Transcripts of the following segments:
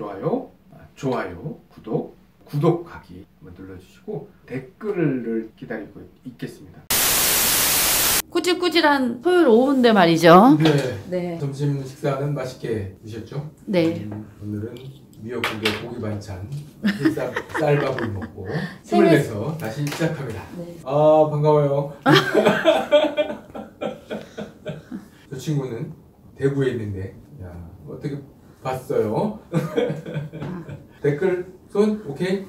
좋아요, 구독하기 한번 눌러주시고 댓글을 기다리고 있겠습니다. 꾸질꾸질한 토요일 오후인데 말이죠. 네. 점심 식사는 맛있게 드셨죠? 네. 오늘은 미역국에 고기 반찬, 쌀밥을 먹고 힘을 내서 다시 시작합니다. 네. 아, 반가워요. 저 친구는 대구에 있는데, 야, 어떻게 봤어요? 댓글 손 오케이?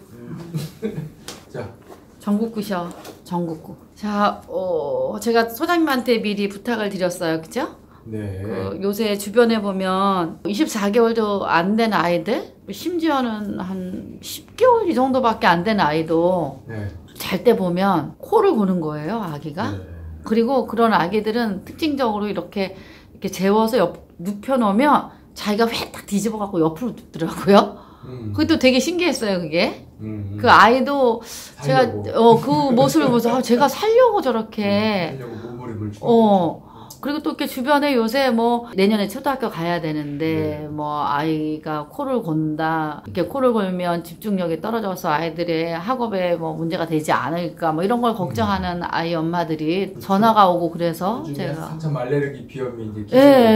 자, 전국구셔. 전국구. 자, 제가 소장님한테 미리 부탁을 드렸어요. 그죠? 네. 요새 주변에 보면 24개월도 안 된 아이들, 심지어는 한 10개월 이 정도밖에 안 된 아이도 네. 잘 때 보면 코를 고는 거예요, 아기가. 네. 그리고 그런 아기들은 특징적으로 이렇게 재워서 눕혀놓으면 자기가 회딱 뒤집어갖고 옆으로 눕더라고요. 그것도 되게 신기했어요, 그게. 그 아이도 살려고. 제가 그 모습을 보면서 제가 살려고 저렇게 살려고 몸부림을 그리고 또 이렇게 주변에 요새 뭐 내년에 초등학교 가야 되는데 네. 뭐 아이가 코를 곤다, 이렇게 코를 골면 집중력이 떨어져서 아이들의 학업에 뭐 문제가 되지 않을까 뭐 이런 걸 걱정하는 아이 엄마들이 그렇죠. 전화가 오고 그래서 제가 한참 알레르기 비염이 이제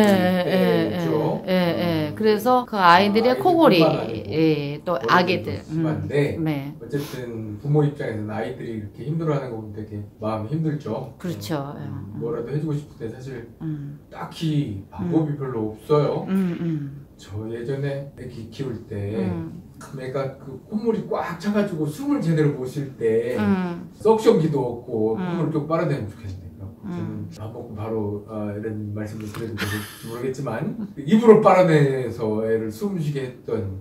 기승했죠. 그래서 그 아이들의 코골이 또 아기들 네. 어쨌든 부모 입장에서는 아이들이 이렇게 힘들어하는 거 보면 되게 마음이 힘들죠. 그렇죠. 뭐라도 해주고 싶을 때 사실 딱히 방법이 별로 없어요. 저 예전에 애기 키울 때 애가 그 콧물이 꽉 차가지고 숨을 제대로 못 쉴 때 석션기도 없고 콧물을 좀 빨아내면 좋겠는데 저는 밥 먹고 바로 이런 말씀을 드려도 될지 모르겠지만 입으로 빨아내서 애를 숨 쉬게 했던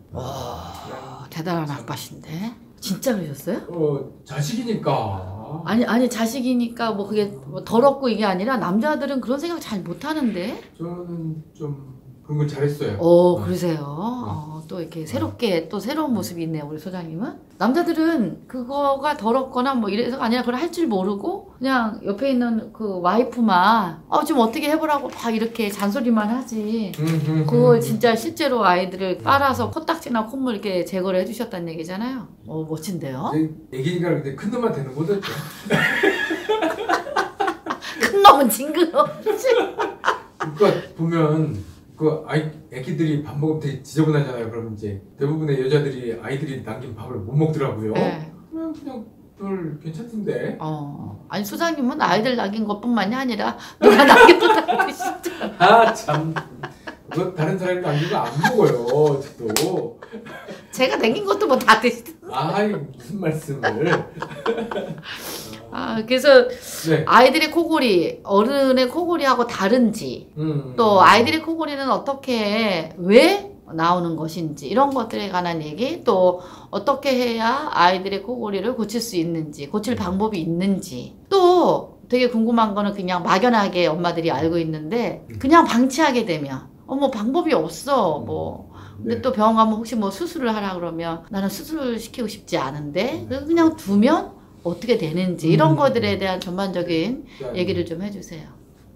대단한 아빠신데 진짜 그러셨어요? 자식이니까. 아니 자식이니까 뭐 그게 뭐 더럽고 이게 아니라 남자들은 그런 생각 잘 못하는데. 저는 좀 그런 걸 잘했어요. 그러세요? 또 이렇게 새롭게 또 새로운 모습이 있네요, 우리 소장님은. 남자들은 그거가 더럽거나 뭐 이래서가 아니라 그걸 할 줄 모르고 그냥 옆에 있는 그 와이프만 좀 어떻게 해보라고 막 이렇게 잔소리만 하지. 그걸 진짜 실제로 아이들을 빨아서 코딱지나 콧물 이렇게 제거를 해주셨다는 얘기잖아요. 멋진데요? 애기니까 근데 큰 놈만 되는 거죠? 큰 놈은 징그럽지. 그러니까 보면 애기들이 밥 먹으면 되게 지저분하잖아요. 그럼 이제 대부분의 여자들이 아이들이 남긴 밥을 못 먹더라고요. 네. 그냥 별 괜찮던데. 아니 소장님은 아이들 남긴 것뿐만이 아니라 누가 남겨도 다 드시죠. 참. 그거 다른 사람이 남긴 거 안 먹어요. 저도. 제가 남긴 것도 뭐 다 드시더라고요. 무슨 말씀을. 그래서 네. 아이들의 코골이 어른의 코골이하고 다른지 또 아이들의 코골이는 어떻게 왜 나오는 것인지 이런 것들에 관한 얘기, 또 어떻게 해야 아이들의 코골이를 고칠 수 있는지, 고칠 방법이 있는지, 또 되게 궁금한 거는 그냥 막연하게 엄마들이 알고 있는데 그냥 방치하게 되면 뭐 방법이 없어 뭐. 근데 또 병원 가면 혹시 뭐 수술을 하라 그러면 나는 수술을 시키고 싶지 않은데 그냥 두면 어떻게 되는지 이런 것들에 대한 전반적인 얘기를 좀 해주세요.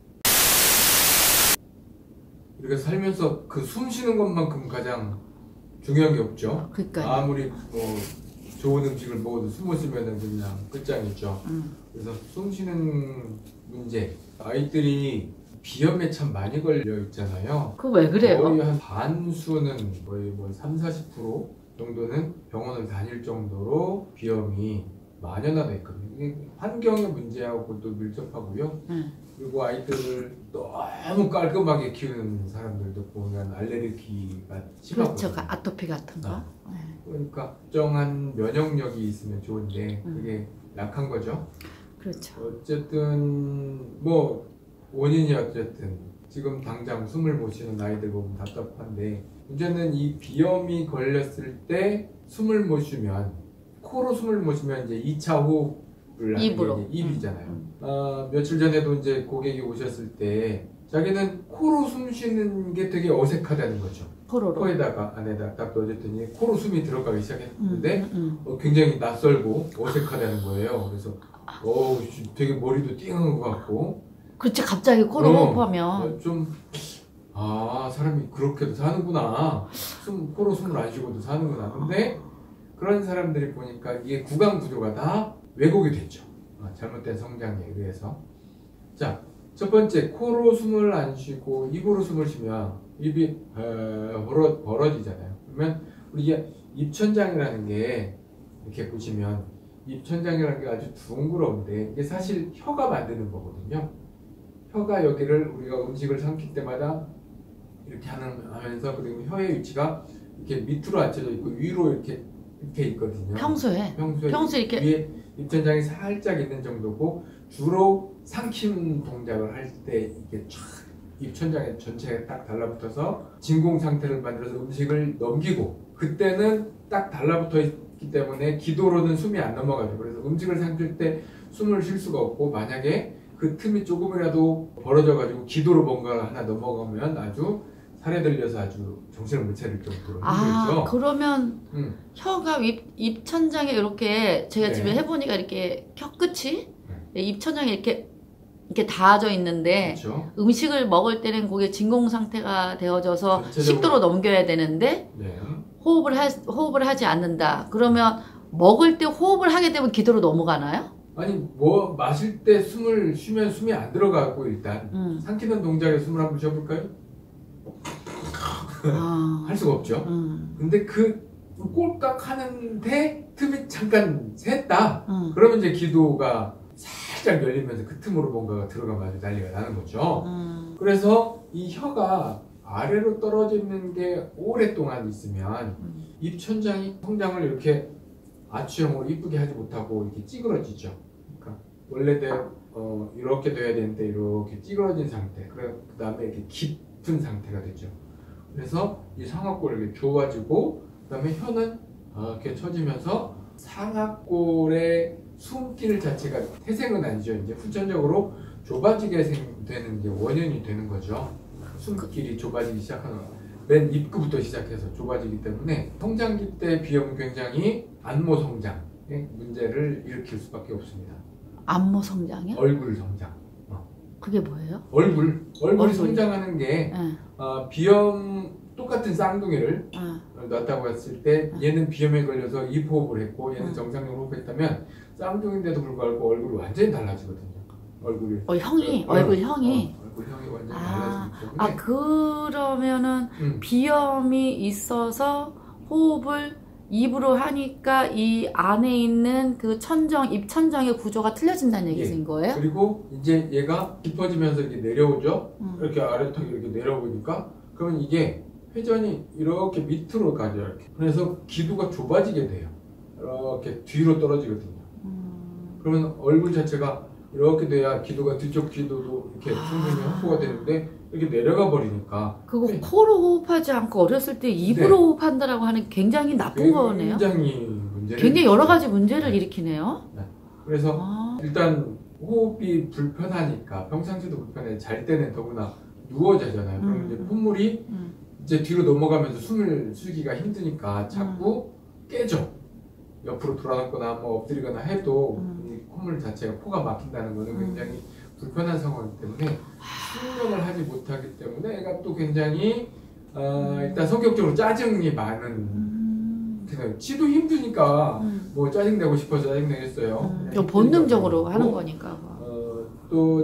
우리가 살면서 그 숨 쉬는 것만큼 가장 중요한 게 없죠. 그러니까요. 아무리 뭐 좋은 음식을 먹어도 숨 못 쉬면 그냥 끝장이죠. 그래서 숨 쉬는 문제, 아이들이 비염에 참 많이 걸려 있잖아요. 그거 왜 그래요? 거의 한 반수는 거의 뭐 30-40% 정도는 병원을 다닐 정도로 비염이 만연화돼 있거든요. 환경의 문제하고 또 밀접하고요. 그리고 아이들을 너무 깔끔하게 키우는 사람들도 보면 알레르기가 심하거든요. 그렇죠. 아토피 같은 거. 그러니까 특정한 면역력이 있으면 좋은데 그게 약한 거죠. 그렇죠. 어쨌든 뭐 원인이 어쨌든 지금 당장 숨을 못 쉬는 아이들 보면 답답한데, 문제는 이 비염이 걸렸을 때 숨을 못 쉬면, 코로 숨을 못 쉬면 이제 2차 호흡을 하는 게 입이잖아요. 며칠 전에도 이제 고객이 오셨을 때 자기는 코로 숨 쉬는 게 되게 어색하다는 거죠. 코에다가 안에다 딱 넣어줬더니 코로 숨이 들어가기 시작했는데 굉장히 낯설고 어색하다는 거예요. 그래서 되게 머리도 띵한 것 같고. 그렇지, 갑자기 코로 호흡하면 좀 아, 사람이 그렇게도 사는구나. 코로 숨을 안 쉬고도 사는구나. 근데 그런 사람들이 보니까 이게 구강 구조가 다 왜곡이 됐죠. 잘못된 성장에 의해서. 자, 첫 번째, 코로 숨을 안 쉬고 입으로 숨을 쉬면 입이 벌어지잖아요. 그러면 우리 입천장이라는 게 이렇게 보시면 입천장이라는 게 아주 둥그러운데 이게 사실 혀가 만드는 거거든요. 혀가 여기를 우리가 음식을 삼킬 때마다 이렇게 하면서, 그리고 혀의 위치가 이렇게 밑으로 앉혀져 있고 위로 이렇게 있거든요. 평소에 이렇게 위에 입천장이 살짝 있는 정도고, 주로 삼킴 동작을 할 때 이게 쫙 입천장에 전체가 딱 달라붙어서 진공 상태를 만들어서 음식을 넘기고, 그때는 딱 달라붙어 있기 때문에 기도로는 숨이 안 넘어가죠. 그래서 음식을 삼킬 때 숨을 쉴 수가 없고, 만약에 그 틈이 조금이라도 벌어져 가지고 기도로 뭔가 하나 넘어가면 아주 살에 들려서 아주 정신을 못 차릴 정도로 힘들죠. 그러면 혀가 입천장에 이렇게 제가 네. 집에 해보니까 이렇게 혀 끝이 입천장에 이렇게 닿아져 있는데, 그렇죠. 음식을 먹을 때는 그게 진공 상태가 되어져서 전체적으로- 식도로 넘겨야 되는데 네. 호흡을 하지 않는다. 그러면 먹을 때 호흡을 하게 되면 기도로 넘어가나요? 아니, 뭐 마실 때 숨을 쉬면 숨이 안 들어가고, 일단 삼키는 동작에 숨을 한번 쉬어볼까요? 할 수가 없죠. 근데 그 꼴깍 하는데 틈이 잠깐 샜다. 그러면 이제 기도가 살짝 열리면서 그 틈으로 뭔가가 들어가면 아주 난리가 나는 거죠. 그래서 이 혀가 아래로 떨어져 있는 게 오랫동안 있으면 입천장이 성장을 이렇게 아치형으로 이쁘게 하지 못하고 이렇게 찌그러지죠. 그러니까 원래대로 이렇게 돼야 되는데 이렇게 찌그러진 상태. 그 다음에 이렇게 깊은 상태가 되죠. 그래서 이 상악골이 이렇게 좁아지고, 그 다음에 혀는 이렇게 처지면서 상악골의 숨길 자체가 태생은 아니죠. 이제 후천적으로 좁아지게 되는 게 원인이 되는 거죠. 숨길이 좁아지기 시작하는 거. 맨 입구부터 시작해서 좁아지기 때문에 성장기 때 비염은 굉장히 안모 성장에 문제를 일으킬 수밖에 없습니다. 안모 성장이요? 얼굴 성장. 그게 뭐예요? 얼굴이 성장하는 게 네. 비염 똑같은 쌍둥이를 놨다고 했을 때 얘는 비염에 걸려서 입호흡을 했고 얘는 정상적으로 호흡했다면 쌍둥이인데도 불구하고 얼굴이 완전히 달라지거든요. 얼굴 형이 완전히 달라지기 때문에 그러면은 비염이 있어서 호흡을 입으로 하니까 이 안에 있는 그 입천장의 구조가 틀려진다는 얘기인 거예요? 그리고 이제 얘가 깊어지면서 이렇게 내려오죠. 이렇게 아래턱이 이렇게 내려오니까, 그러면 이게 회전이 이렇게 밑으로 가죠. 이렇게. 그래서 기도가 좁아지게 돼요. 이렇게 뒤로 떨어지거든요. 그러면 얼굴 자체가 이렇게 돼야 기도가 뒤쪽 기도도 이렇게 충분히 확보가 되는데 이렇게 내려가 버리니까. 그거 코로 호흡하지 않고 어렸을 때 입으로 호흡한다라고 하는 굉장히 나쁜 거네요. 굉장히 여러 가지 문제를 일으키네요. 그래서 일단 호흡이 불편하니까, 평상시도 불편해. 잘 때는 더구나 누워 자잖아요. 그럼 이제 콧물이 이제 뒤로 넘어가면서 숨을 쉬기가 힘드니까 자꾸 깨져. 옆으로 돌아가거나 뭐 엎드리거나 해도 이 콧물 자체가 코가 막힌다는 거는 굉장히 불편한 상황이기 때문에 수면을 하지 못하기 때문에 애가 또 굉장히 일단 성격적으로 짜증이 많은. 지도 힘드니까 뭐 짜증내고 싶어서 짜증내겠어요. 본능적으로 하는 거니까. 또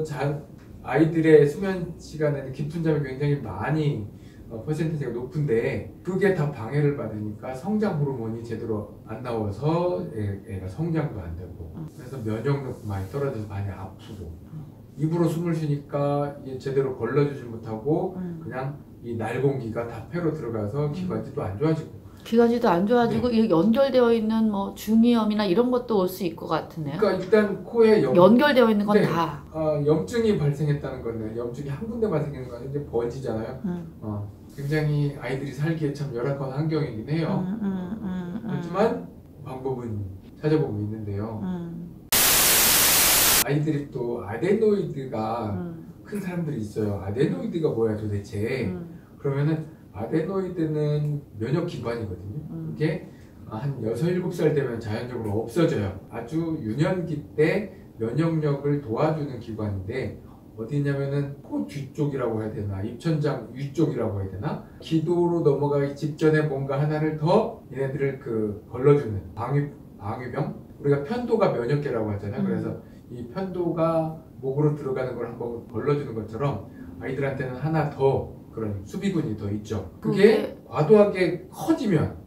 아이들의 수면 시간에는 깊은 잠이 굉장히 많이 퍼센티지가 높은데, 그게 다 방해를 받으니까 성장 호르몬이 제대로 안 나와서 애가 성장도 안 되고, 그래서 면역력도 많이 떨어져서 많이 아프고, 입으로 숨을 쉬니까 이게 제대로 걸러주지 못하고 그냥 이 날공기가 다 폐로 들어가서 기관지도 안 좋아지고, 이게 연결되어 있는 뭐 중이염이나 이런 것도 올 수 있을 것 같으네요. 그러니까 일단 코에 연결되어 있는 건 다. 염증이 발생했다는 거는, 염증이 한 군데만 생기는 거 아니고 이제 번지잖아요. 굉장히 아이들이 살기에 참 열악한 환경이긴 해요. 하지만 방법은 찾아보고 있는데요. 아이들이 또 아데노이드가 큰 사람들이 있어요. 아데노이드가 뭐야 도대체? 그러면은 아데노이드는 면역기관이거든요. 이게 한 6, 7살 되면 자연적으로 없어져요. 아주 유년기 때 면역력을 도와주는 기관인데 어디냐면은 코 뒤쪽이라고 해야 되나, 입천장 위쪽이라고 해야 되나, 기도로 넘어가기 직전에 뭔가 하나를 더 얘네들을 걸러주는 방위병. 우리가 편도가 면역계라고 하잖아요. 그래서 이 편도가 목으로 들어가는 걸 한번 걸러주는 것처럼 아이들한테는 하나 더 그런 수비군이 더 있죠. 그게 과도하게 커지면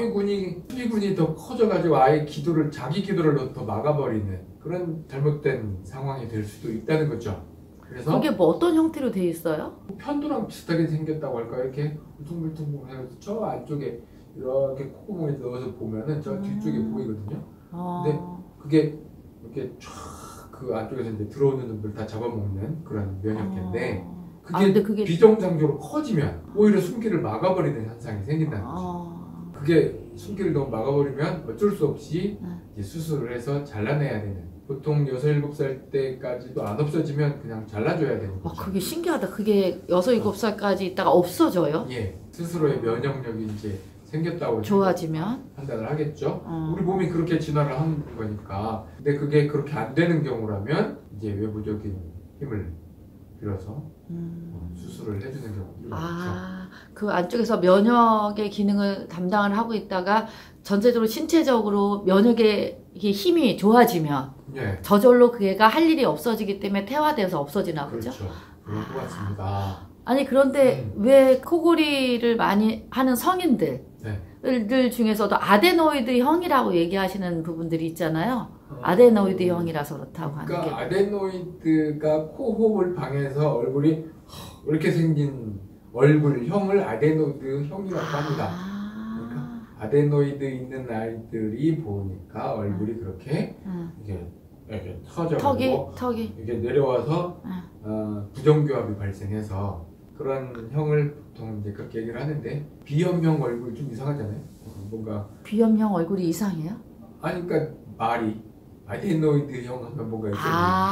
수비군이 더 커져가지고 아예 자기 기도를 더 막아버리는 그런 잘못된 상황이 될 수도 있다는 거죠. 그래서 그게 뭐 어떤 형태로 돼 있어요? 편도랑 비슷하게 생겼다고 할까요? 이렇게 울퉁불퉁해서 저 안쪽에 이렇게 콧구멍에 넣어서 보면은 저 뒤쪽에 보이거든요. 근데 그게 이렇게 쫙 그 안쪽에서 이제 들어오는 놈들 다 잡아먹는 그런 면역계인데 그게 비정상적으로 커지면 오히려 숨기를 막아버리는 현상이 생긴다는 거죠. 그게 숨기를 너무 막아버리면 어쩔 수 없이 이제 수술을 해서 잘라내야 되는, 보통 6, 7살 때까지도 안 없어지면 그냥 잘라줘야 되는 거죠. 그게 신기하다. 그게 6, 7살까지 있다가 없어져요? 예, 스스로의 면역력이 이제 생겼다고 좋아지면 판단을 하겠죠. 우리 몸이 그렇게 진화를 하는 거니까. 근데 그게 그렇게 안 되는 경우라면 이제 외부적인 힘을 빌어서 수술을 해주는 경우도 많죠. 그 안쪽에서 면역의 기능을 담당을 하고 있다가 전체적으로 신체적으로 면역의 힘이 좋아지면 저절로 그 애가 할 일이 없어지기 때문에 태화되어서 없어지나 보죠? 그렇죠. 그런 것 같습니다. 아니 그런데 왜 코골이를 많이 하는 성인들 중에서도 아데노이드형이라고 얘기하시는 부분들이 있잖아요. 아데노이드형이라서 그렇다고 하는 게. 그러니까 아데노이드가 코호흡을 방해해서 얼굴이 이렇게 생긴 얼굴형을 아데노이드형이라고 합니다. 그러니까 아데노이드 있는 아이들이 보니까 얼굴이 그렇게 이렇게 터져가지고 턱이 이게 내려와서 부정교합이 발생해서 그런 형을 보통 이제 그렇게 얘기를 하는데, 비염형 얼굴 좀 이상하잖아요. 뭔가 비염형 얼굴이 이상해요? 아니 그러니까 말이 아데노이드형 하면 뭔가 이렇게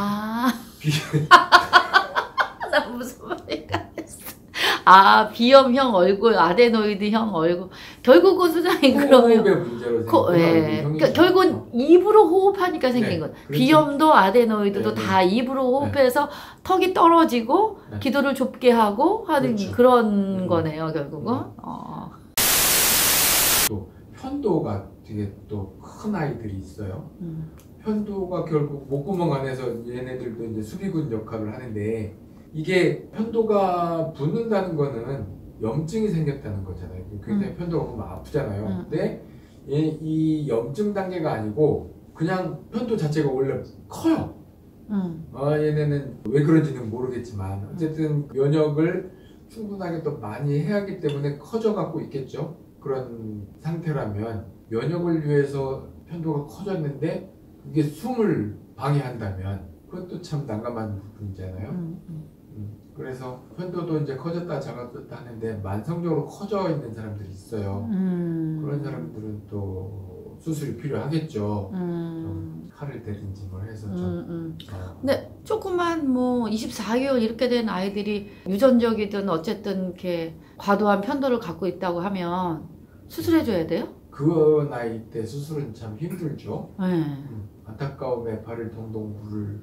나 무슨 말인가 했어. 비염형 얼굴, 아데노이드형 얼굴. 결국은 소장님 그러면 호흡의 문제로 생긴 그러니까 결국은 입으로 호흡하니까 생긴 건. 비염도 아데노이드도 다 입으로 호흡해서 턱이 떨어지고 기도를 좁게 하고 하는 그런 거네요, 결국은. 또 편도가 되게 또 큰 아이들이 있어요. 편도가 결국 목구멍 안에서 얘네들도 이제 수비군 역할을 하는데, 이게 편도가 붓는다는 거는 염증이 생겼다는 거잖아요. 굉장히 편도가 보면 아프잖아요. 근데 이 염증 단계가 아니고 그냥 편도 자체가 원래 커요. 얘네는 왜 그런지는 모르겠지만 어쨌든 면역을 충분하게 또 많이 해야 하기 때문에 커져 갖고 있겠죠. 그런 상태라면 면역을 위해서 편도가 커졌는데 이게 숨을 방해한다면 그것도 참 난감한 부분이잖아요. 그래서 편도도 이제 커졌다 작아졌다 하는데 만성적으로 커져 있는 사람들이 있어요. 그런 사람들은 또 수술이 필요하겠죠. 좀 칼을 대든지 뭘 해서 좀. 근데 조그만 24개월 이렇게 된 아이들이 유전적이든 어쨌든 이렇게 과도한 편도를 갖고 있다고 하면 수술해줘야 돼요? 그 나이 때 수술은 참 힘들죠. 안타까움에 발을 동동 구를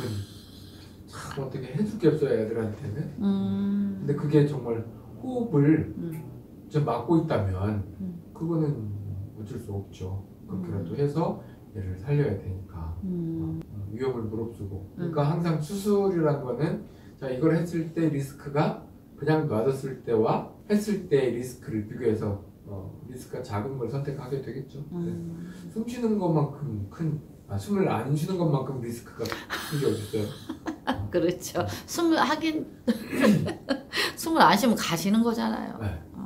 참 어떻게 해줄 게 없어요, 애들한테는. 근데 그게 정말 호흡을 좀 막고 있다면 그거는 어쩔 수 없죠. 그렇게라도 해서 얘를 살려야 되니까 위험을 무릅쓰고. 그러니까 항상 수술이란 거는 이걸 했을 때 리스크가 그냥 놔뒀을 때와 했을 때의 리스크를 비교해서 리스크가 작은 걸 선택하게 되겠죠. 숨 쉬는 것만큼 숨을 안 쉬는 것만큼 리스크가 큰 게 어딨어요. 그렇죠. 숨을 안 쉬면 가시는 거잖아요.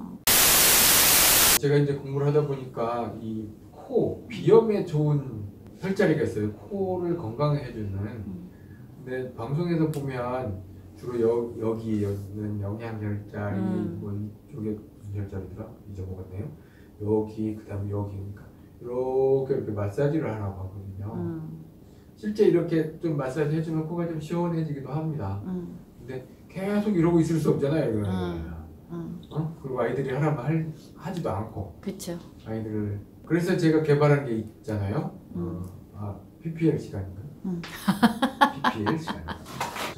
제가 이제 공부를 하다 보니까 이 코 비염에 좋은 혈자리가 있어요. 코를 건강하게 해주는. 근데 방송에서 보면 주로 여기 있는 영양혈자리, 이쪽에 무슨 혈자리더라? 잊어먹었네요. 여기, 그 다음에 여기, 그러니까 이렇게 마사지를 하라고 하거든요. 실제 이렇게 좀 마사지 해주면 코가 좀 시원해지기도 합니다. 근데 계속 이러고 있을 수 없잖아요. 그리고 아이들이 하라면 하지도 않고. 그렇죠. 아이들을. 그래서 제가 개발한 게 있잖아요. PPL 시간인가? PPL 시간. 자,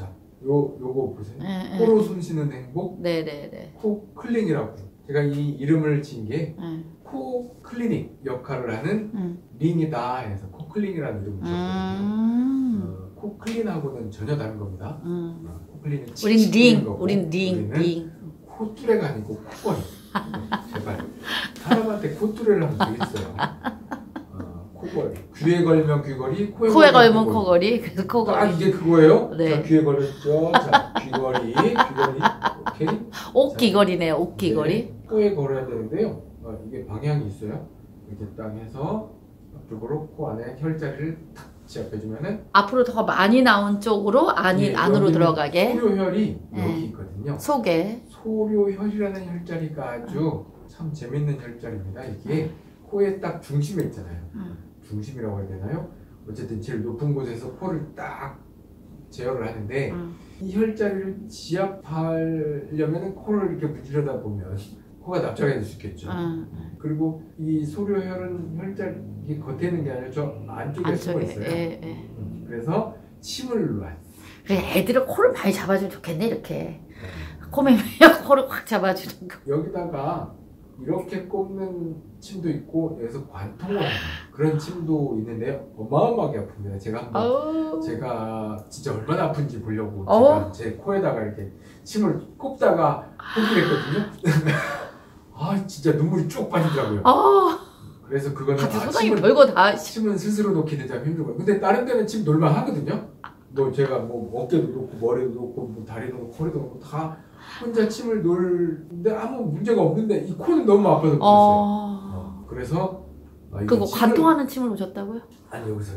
요거 보세요. 네, 코로 숨 쉬는 행복, 네네네. 코 클리닉이라고. 제가 이 이름을 진 게 네. 코 클리닉 역할을 하는 링이다 해서 코 클리닉이라는 이름을 줬거든요. 코 클린하고는 전혀 다른 겁니다. 코 클리닉 우린 링, 거고, 우린 링. 코뚜레가 아니고 코걸이. 제발 사람한테 코뚜레를 하면 되겠어요. 코걸이. 귀에 걸면 귀걸이, 코에 걸면 코걸이. 그래서 아 코걸이. 이게 그거예요? 네. 자, 귀에 걸렸죠. 자, 귀걸이, 오케이. 옷귀걸이네요, 옷귀걸이. 네, 코에 걸어야 되는데요. 이게 방향이 있어요. 이렇게 딱 해서 앞쪽으로 코 안에 혈자리를 탁 지압해주면은 앞으로 더 많이 나온 쪽으로 안으로 여기는 들어가게. 소료혈이 네. 여기 있거든요. 속에. 소료혈이라는 혈자리가 아주 참 재밌는 혈자리입니다. 이게 코의 딱 중심에 있잖아요. 중심이라고 해야 되나요? 어쨌든 제일 높은 곳에서 코를 딱 제어를 하는데 이 혈자리를 지압하려면 코를 이렇게 문지르다 보면 코가 납작해질 수 있겠죠. 그리고 이 소료혈은 혈자리 이게 겉에 있는 게 아니라 저 안쪽에 숨어 있어요. 그래서 침을 놔요. 애들은 코를 많이 잡아주면 좋겠네, 이렇게. 코맹맹이 코를 확 잡아주는 거. 여기다가 이렇게 꼽는 침도 있고 여기서 관통을 하는 그런 침도 있는데요. 어마어마하게 아픕니다. 제가 진짜 얼마나 아픈지 보려고 제가 제 코에다가 이렇게 침을 꼽다가 포기를 했거든요. 아 진짜 눈물이 쭉 빠지더라고요. 그래서 그거는 소장이 별거 다. 침은 스스로 놓기는 참 힘들고요. 근데 다른 데는 침 놀만 하거든요. 뭐 제가 뭐 어깨도 놓고 머리도 놓고 뭐 다리도 놓고 허리도 놓고 다 혼자 침을 놓는데 아무 문제가 없는데 이 코는 너무 아파서 그랬어요. 그래서 그거 관통하는 침을 오셨다고요? 아니 여기서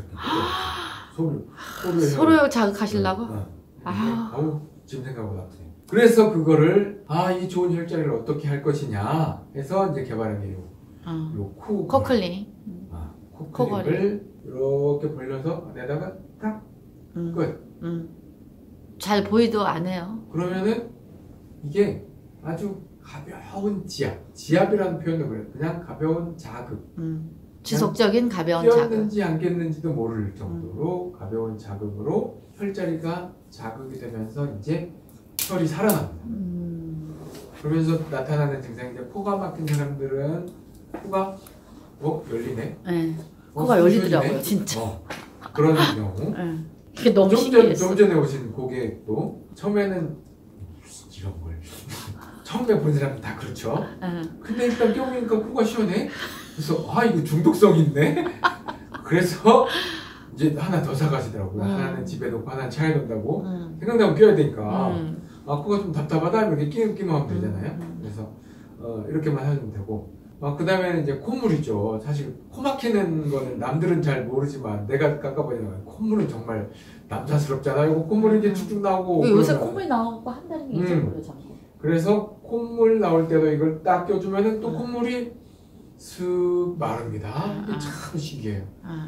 이렇게 소료 자극하시려고? 아우 지금 생각보다 아프네요. 그래서 그거를 이 좋은 혈자리를 어떻게 할 것이냐 해서 이제 개발한 게 요 코클리닉. 코클릭을 이렇게 벌려서 안에다가 딱 끝. 잘 보이도 안 해요. 그러면은 이게 아주 가벼운 지압이라는 표현도 그래요. 그냥 가벼운 자극. 지속적인 가벼운 자극. 끼었는지 안 꼈는지도 모를 정도로 가벼운 자극으로 혈자리가 자극이 되면서 이제 혈이 살아납니다. 그러면서 나타나는 증상이 이제 코가 막힌 사람들은 코가 열리네. 네. 코가 열리더라고요, 진짜. 그런 경우. 이게 너무 신기했어. 좀 전에 오신 고객도 처음에는 이런 걸 처음에 본 사람은 다 그렇죠. 근데 일단 껴보니까 코가 시원해. 그래서 이거 중독성 있네. 그래서 이제 하나 더 사가시더라고요. 하나는 집에 놓고 하나는 차에 놓는다고. 생각나면 껴야 되니까. 코가 좀 답답하다 이렇게 끼면 하면 되잖아요. 그래서 이렇게만 하시면 되고. 그 다음에는 이제 콧물이죠. 사실 코 막히는 거는 남들은 잘 모르지만 내가 깎아보니까 콧물은 정말 남사스럽잖아요. 콧물이 이제 쭉쭉 나오고. 요새 콧물이 나오고 한다는 게 있어요, 자꾸. 그래서 콧물 나올 때도 이걸 딱 껴주면은 또 콧물이 슥 마릅니다. 이게 참 신기해요.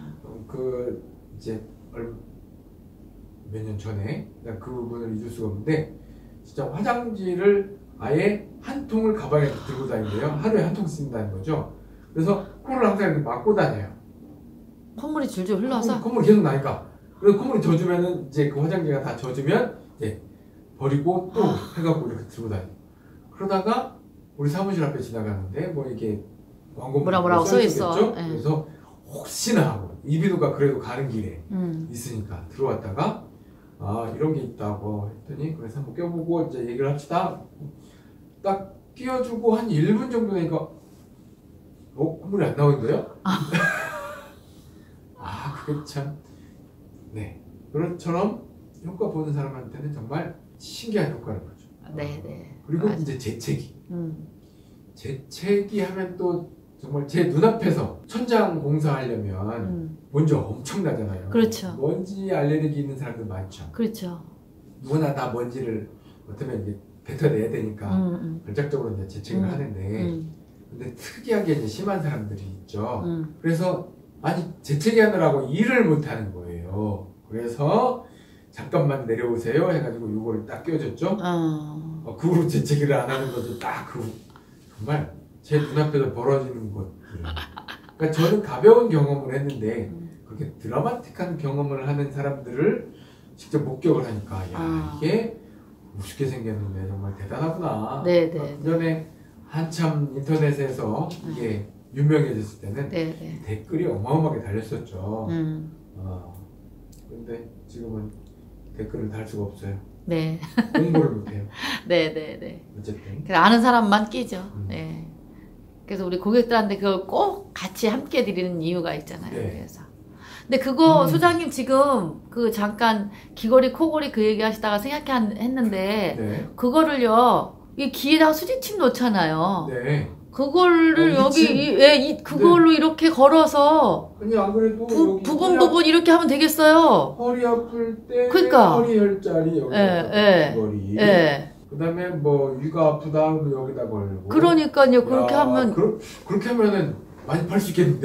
이제 몇 년 전에 그 부분을 잊을 수가 없는데 진짜 화장지를 아예 한 통을 가방에 들고 다니는데요. 하루에 한 통 쓴다는 거죠. 그래서 코를 항상 이렇게 막고 다녀요. 콧물이 줄줄 흘러서? 콧물이 계속 나니까. 그래서 콧물이 젖으면은 이제 그 화장지가 다 젖으면 이제 버리고 또 해갖고 이렇게 들고 다녀요. 그러다가 우리 사무실 앞에 지나가는데 뭐 이게 광고 뭐라고 써있어. 그래서 혹시나 하고 이비인후과 그래도 가는 길에 있으니까 들어왔다가 이런 게 있다고 했더니 그래서 한번 껴보고 이제 얘기를 합시다. 딱 끼워주고 한 1분 정도 되니까 콧물이 안 나오는데요? 그게 참 그것처럼 효과 보는 사람한테는 정말 신기한 효과를 보죠. 네네. 그리고 맞아. 이제 재채기 하면 또 정말 제 눈앞에서 천장 공사하려면 먼지 엄청나잖아요. 그렇죠. 먼지 알레르기 있는 사람들 많죠. 그렇죠. 누구나 다 먼지를 어쩌면 이제 뱉어내야 되니까 결정적으로 이제 재채기를 하는데 근데 특이하게 이제 심한 사람들이 있죠. 그래서 재채기 하느라고 일을 못 하는 거예요. 그래서 잠깐만 내려오세요 해가지고 이거를 딱 껴줬죠. 그 후로 재채기를 안 하는 거죠. 딱 그 후. 정말 제 눈앞에서 벌어지는 것들. 그러니까 저는 가벼운 경험을 했는데 그렇게 드라마틱한 경험을 하는 사람들을 직접 목격을 하니까 이게 우습게 생겼는데 정말 대단하구나. 네네. 그전에 한참 인터넷에서 이게 유명해졌을 때는 네네. 댓글이 어마어마하게 달렸었죠. 그런데 지금은 댓글을 달 수가 없어요. 네. 공부를 못해요. 네네네. 어쨌든. 그래서 아는 사람만 끼죠. 네. 그래서 우리 고객들한테 그걸 꼭 같이 함께 드리는 이유가 있잖아요. 네. 그래서. 근데 그거 소장님 지금 그 잠깐 귀걸이 코걸이 그 얘기 하시다가 생각했는데 네. 그거를요 이 귀에다가 수지침 놓잖아요. 네. 그거를 여기 미친. 그걸로 이렇게 걸어서 아니 안 그래도 여기 부분 이렇게 하면 되겠어요. 허리 아플 때 그러니까. 허리 혈자리 여기 귀걸이. 예. 그다음에 뭐 위가 아프다 하면 여기다 걸고. 그러니까요. 그렇게 하면 그렇게 하면은 많이 팔 수 있겠는데.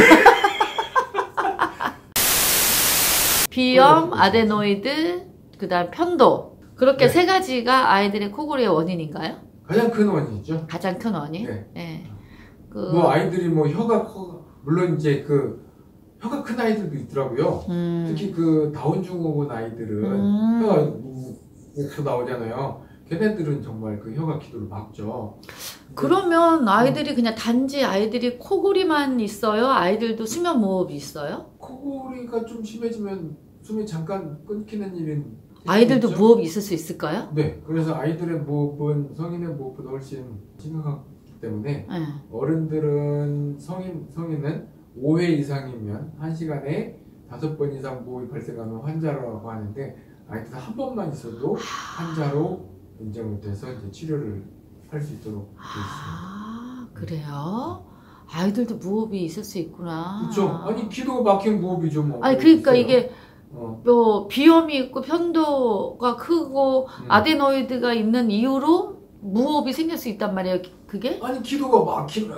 비염, 아데노이드, 그다음 편도. 그렇게 네. 세 가지가 아이들의 코골이의 원인인가요? 가장 큰 원인이죠. 가장 큰 원인. 네. 네. 뭐 아이들이 뭐 혀가 물론 이제 그 혀가 큰 아이들도 있더라고요. 특히 그 다운 증후군 아이들은 혀가 목소 나오잖아요. 걔네들은 정말 그 혀가 기도를 막죠. 그러면 아이들이 그냥 단지 아이들이 코골이만 있어요? 아이들도 수면 무호흡이 있어요? 코골이가 좀 심해지면 숨이 잠깐 끊기는 일은 아이들도 있죠? 무호흡이 있을 수 있을까요? 네. 그래서 아이들의 무호흡은 성인의 무호흡보다 훨씬 심각하기 때문에 네. 어른들은 성인은 5회 이상이면 1시간에 5번 이상 무호흡이 발생하면 환자라고 하는데 아이들은 한 번만 있어도 환자로 인정이 돼서 이제 치료를 할 수 있도록 되어 있습니다. 그래요? 아이들도 무호흡이 있을 수 있구나. 그렇죠. 아니 기도가 막힌 무호흡이죠. 뭐. 아니 그러니까 있어요. 이게 뭐 비염이 있고 편도가 크고 아데노이드가 있는 이유로 무호흡이 생길 수 있단 말이에요. 그게? 아니 기도가 막히면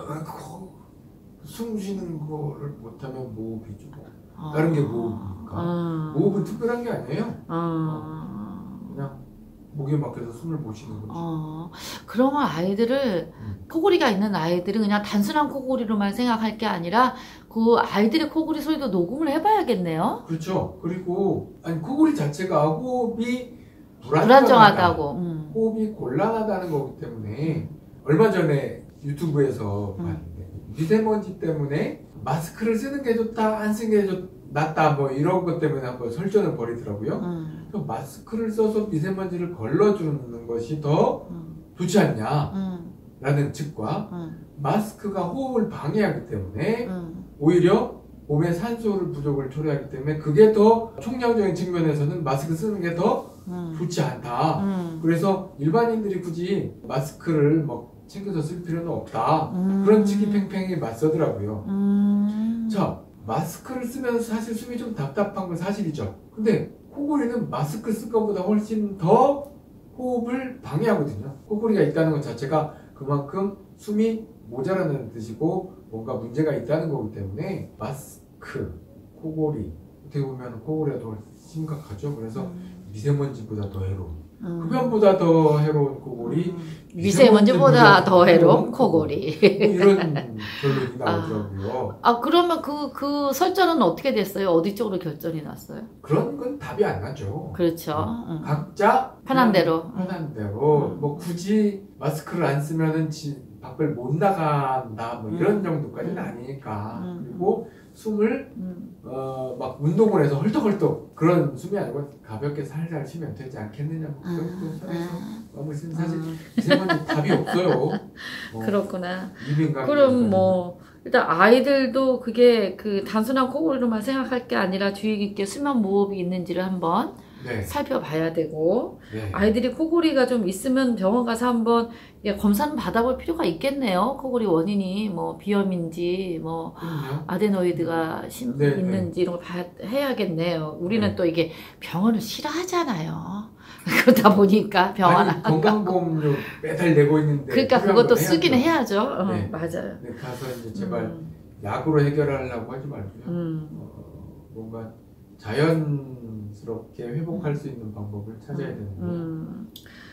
숨 쉬는 거를 못하면 무호흡이죠. 다른 게 무호흡이니까. 무호흡은 특별한 게 아니에요. 그냥 목이 막혀서 숨을 못 쉬는 거죠. 그러면 아이들을 코골이가 있는 아이들은 그냥 단순한 코골이로만 생각할 게 아니라 그 아이들의 코골이 소리도 녹음을 해봐야겠네요. 그렇죠. 그리고 아니 코골이 자체가 호흡이 불안정하다고. 호흡이 곤란하다는 거기 때문에 얼마 전에 유튜브에서 봤는데 미세먼지 때문에 마스크를 쓰는 게 좋다 안 쓰는 게 낫다 뭐 이런 것 때문에 한번 설전을 벌이더라고요. 마스크를 써서 미세먼지를 걸러주는 것이 더 좋지 않냐 라는 측과 마스크가 호흡을 방해하기 때문에 오히려 몸에 산소를 부족을 초래하기 때문에 그게 더 총량적인 측면에서는 마스크 쓰는 게 더 좋지 않다. 그래서 일반인들이 굳이 마스크를 뭐 챙겨서 쓸 필요는 없다. 그런 측이 팽팽히 맞서더라고요. 자, 마스크를 쓰면서 사실 숨이 좀 답답한 건 사실이죠. 근데 코골이는 마스크 쓸 것보다 훨씬 더 호흡을 방해하거든요. 코골이가 있다는 것 자체가 그만큼 숨이 모자라는 뜻이고 뭔가 문제가 있다는 거기 때문에 마스크, 코골이 어떻게 보면 코골이가 더 심각하죠. 그래서 미세먼지보다 더 해로운 흡연보다 더 해로운 코골이 미세먼지보다 더 해로운 코골이 이런 결론이 나오더라고요. 그러면 그 설전은 어떻게 됐어요? 어디 쪽으로 결정이 났어요? 그런 건 답이 안 나죠. 그렇죠. 각자 편한 대로 뭐 굳이 마스크를 안 쓰면은 밖을 못 나간다 뭐 이런 정도까지는 아니니까. 그리고 숨을 막 운동을 해서 헐떡헐떡 그런 숨이 아니고 가볍게 살살 쉬면 되지 않겠느냐 뭐 그 정도 선에서 사실 미세먼지 답이 없어요. 그렇구나. 이민감 그럼 뭐 일단 아이들도 그게 그 단순한 코골이로만 생각할 게 아니라 주의 깊게 수면 무호흡이 있는지를 한번 살펴봐야 되고 아이들이 코골이가 좀 있으면 병원 가서 한번 검사는 받아볼 필요가 있겠네요. 코골이 원인이 뭐 비염인지 뭐 아데노이드가 있는지 이런 걸 해야겠네요. 우리는 또 이게 병원을 싫어하잖아요. 그러다 보니까 병원 건강보험료 매달 내고 있는데 그러니까 그것도 쓰긴 해야죠. 맞아요. 가서 이제 제발 약으로 해결하려고 하지 말고요. 뭔가 자연스럽게 회복할 수 있는 방법을 찾아야 되는 거예요.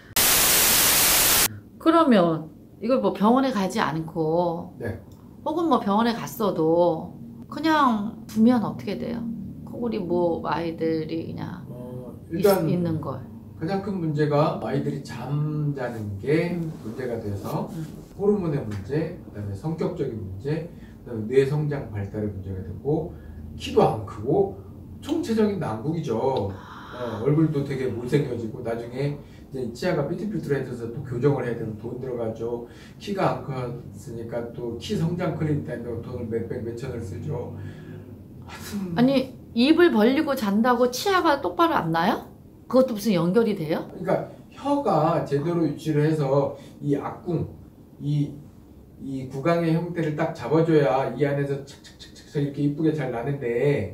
그러면 이걸 뭐 병원에 가지 않고 혹은 뭐 병원에 갔어도 그냥 두면 어떻게 돼요? 코골이 뭐 아이들이 그냥 일단 있는 걸. 가장 큰 문제가 아이들이 잠자는 게 문제가 돼서 호르몬의 문제, 그다음에 성격적인 문제, 그다음에 뇌 성장 발달의 문제가 되고 키도 안 크고 총체적인 난국이죠. 얼굴도 되게 못생겨지고 나중에 이제 치아가 삐뚤삐뚤해져서 또 교정을 해야 되면 돈 들어가죠. 키가 안 컸으니까 또 키 성장 클리닉 돈을 몇백 몇천을 쓰죠. 하여튼 아니 입을 벌리고 잔다고 치아가 똑바로 안 나요? 그것도 무슨 연결이 돼요? 그러니까 혀가 제대로 유지를 해서 이 악궁, 이 구강의 형태를 딱 잡아줘야 이 안에서 착착착착 이렇게 이쁘게 잘 나는데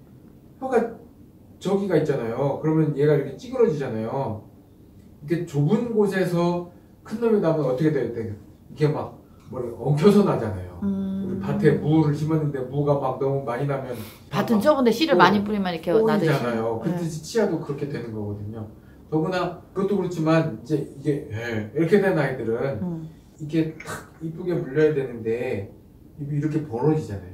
혀가 저기가 있잖아요. 그러면 얘가 이렇게 찌그러지잖아요. 이렇게 좁은 곳에서 큰 놈이 나면 어떻게 돼요? 이게 막 엉켜서 나잖아요. 우리 밭에 무를 심었는데 무가 막 너무 많이 나면 밭은 좁은데 씨를 많이 뿌리면 이렇게 나잖아요. 그렇듯이 치아도 그렇게 되는 거거든요. 더구나 그것도 그렇지만 이제 이게 이렇게 된 아이들은 이게 탁 이쁘게 물려야 되는데 입이 이렇게 벌어지잖아요.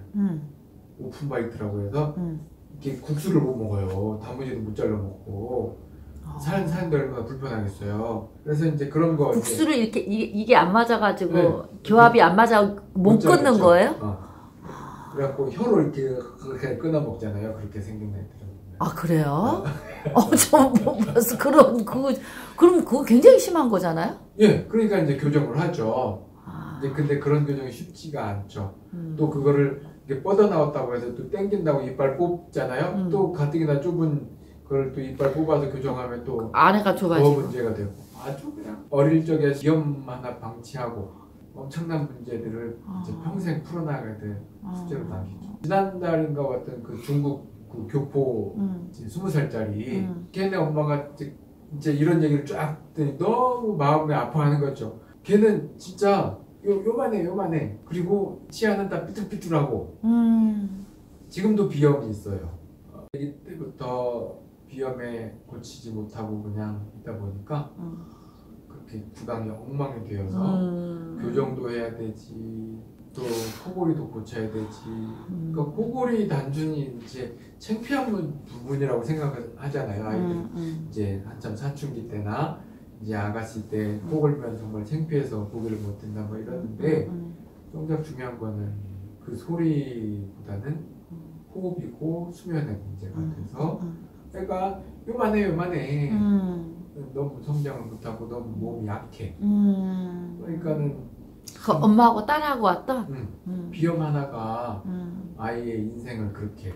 오픈바이트라고 해서 이렇게 국수를 못 먹어요. 단무지도 못 잘라 먹고 사는데 얼마나 불편하겠어요. 그래서 이제 그런 거 국수를 이렇게 이게 안 맞아가지고 네. 교합이 안 맞아 못 끊는 거예요? 그래갖고 혀로 이렇게 끊어 먹잖아요. 그렇게 생긴 애들은. 아 그래요? 저 벌써 그럼 그거 굉장히 심한 거잖아요? 예, 그러니까 이제 교정을 하죠. 이제 근데 그런 교정이 쉽지가 않죠. 또 그거를 이렇게 뻗어 나왔다고 해서 또 땡긴다고 이빨 뽑잖아요. 또 가뜩이나 좁은 그걸 또 이빨 뽑아서 교정하면 또 안에가 좁아지고 더 문제가 되고 아주 그냥 어릴 적에 비염 하나 방치하고 엄청난 문제들을 이제 평생 풀어나가야 될 숙제로 남기죠. 지난달인가 왔던 그 중국 그 교포 20살짜리 걔네 엄마가 이제 이런 얘기를 쫙 듣더니 너무 마음이 아파하는 거죠. 걔는 진짜 요만해. 그리고 치아는 다 삐뚤삐뚤하고 지금도 비염이 있어요. 아기 때부터 비염에 고치지 못하고 그냥 있다 보니까 그렇게 구강이 엉망이 되어서 교정도 해야 되지, 또 코골이도 고쳐야 되지. 그러니까 코골이 단순히 이제 창피한 부분이라고 생각을 하잖아요. 아이들 이제 한참 사춘기 때나 이제 아가씨 때 코골면 정말 창피해서 고개를 못 든다 뭐 이러는데 정작 중요한 거는 그 소리보다는 호흡이고 수면의 문제가 돼서 애가 요만해. 너무 성장을 못하고 너무 몸이 약해. 그러니까는 그 엄마하고 딸하고 왔던 비염 하나가 아이의 인생을 그렇게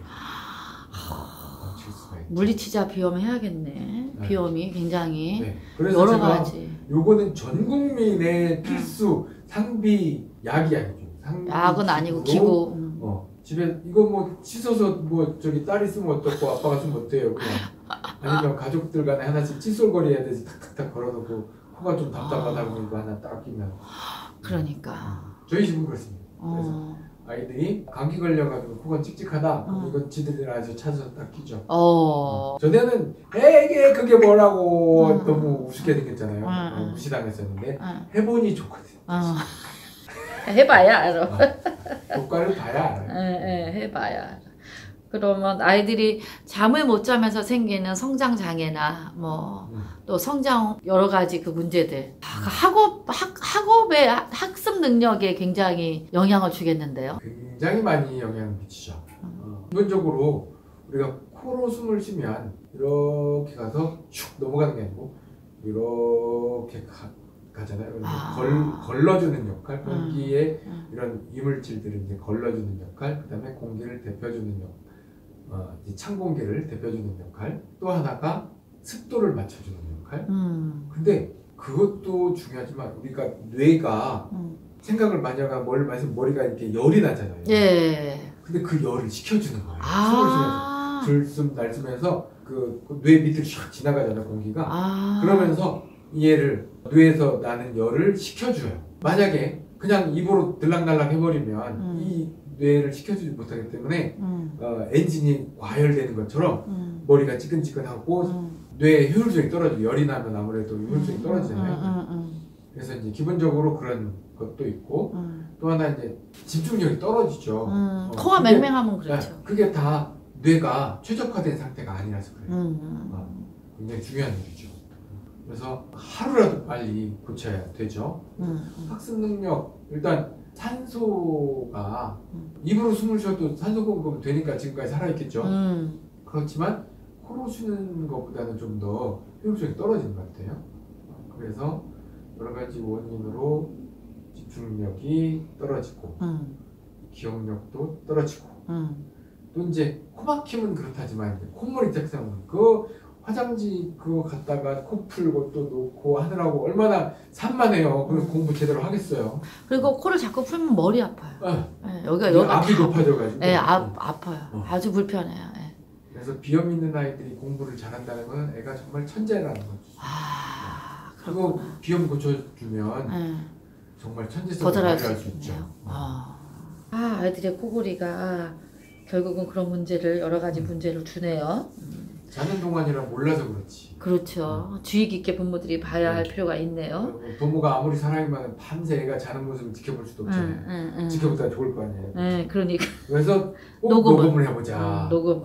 망칠 수가 있죠. 물리치자 비염 해야겠네. 네. 비염이 굉장히 그래서 여러 제가 가지. 요거는 전 국민의 필수 상비 약이 아니죠. 약은 아니고 기구. 집에 이거 뭐 씻어서 뭐 저기 딸이 쓰면 어떻고 아빠가 쓰면 어때요? 그냥 아니면 가족들 간에 하나씩 칫솔거리 해야 되지. 탁탁탁 걸어놓고 코가 좀 답답하다고 이거 하나 딱 끼면. 그러니까 저희 집은 그렇습니다. 그래서 아이들이 감기 걸려가지고 코가 칙칙하다. 이건 지들이 아주 찾아서 딱 끼죠. 전에는 에게 그게 뭐라고 너무 우습게 생겼잖아요. 무시당했었는데 해보니 좋거든요. 해봐야 알아. 효과를 봐야 알아요. 해봐야 알아. 그러면 아이들이 잠을 못 자면서 생기는 성장 장애나 뭐 또 성장 여러 가지 그 문제들 학업의 학습 능력에 굉장히 영향을 주겠는데요. 굉장히 많이 영향을 미치죠. 기본적으로 우리가 코로 숨을 쉬면 이렇게 가서 슉 넘어가는 게 아니고 이렇게 가잖아요. 걸러주는 역할, 공기에 이런 이물질들을 이제 걸러주는 역할, 그 다음에 공기를 데펴주는 역할, 찬 공기를 데펴주는 역할, 또 하나가 습도를 맞춰주는 역할. 근데 그것도 중요하지만 우리가 뇌가 생각을 많이 하다가 머리가 이렇게 열이 나잖아요. 예. 근데 그 열을 식혀주는 거예요. 숨을 쉬면서 들숨 날숨면서 그 뇌 밑을 샥 지나가잖아요, 공기가. 그러면서 얘를 뇌에서 나는 열을 식혀줘요. 만약에 그냥 입으로 들락날락 해버리면 이 뇌를 식혀주지 못하기 때문에 엔진이 과열되는 것처럼 머리가 찌끈찌끈하고 뇌의 효율성이 떨어져요. 열이 나면 아무래도 효율성이 떨어지잖아요. 그래서 이제 기본적으로 그런 것도 있고 또 하나 이제 집중력이 떨어지죠. 코가 맹맹하면 그렇죠. 그게 다 뇌가 최적화된 상태가 아니라서 그래요. 굉장히 중요한 일이죠. 그래서 하루라도 빨리 고쳐야 되죠. 학습 능력, 일단 산소가 입으로 숨을 쉬어도 산소 공급은 되니까 지금까지 살아있겠죠. 그렇지만 코로 쉬는 것보다는 좀 더 효율성이 떨어지는 것 같아요. 그래서 여러 가지 원인으로 집중력이 떨어지고 기억력도 떨어지고 또 이제 코 막힘은 그렇다지만 이제 콧물이 짝사면 그 화장지 그거 갖다가 코 풀고 또 놓고 하느라고 얼마나 산만해요. 그럼 공부 제대로 하겠어요. 그리고 코를 자꾸 풀면 머리 아파요. 네, 여기가 앞이 높아져가지고. 네, 아파요. 아주 불편해요. 네. 그래서 비염 있는 아이들이 공부를 잘한다는 건 애가 정말 천재라는 거죠. 그리고 비염 고쳐주면 정말 천재성을 발휘할 수 있죠. 아이들의 코골이가 결국은 그런 문제를 여러 가지 문제를 주네요. 자는 동안이라 몰라서 그렇지. 그렇죠. 주의 깊게 부모들이 봐야 할 필요가 있네요. 부모가 아무리 사랑이면 밤새 애가 자는 모습을 지켜볼 수도 없잖아요. 지켜보다 좋을 거 아니에요. 네, 그러니까. 그래서 꼭 녹음을 해보자.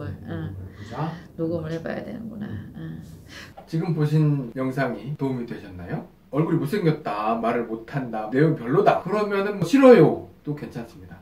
녹음을 해봐야 되는구나. 지금 보신 영상이 도움이 되셨나요? 얼굴이 못생겼다, 말을 못한다, 내용 별로다 그러면은 뭐 싫어요 또 괜찮습니다.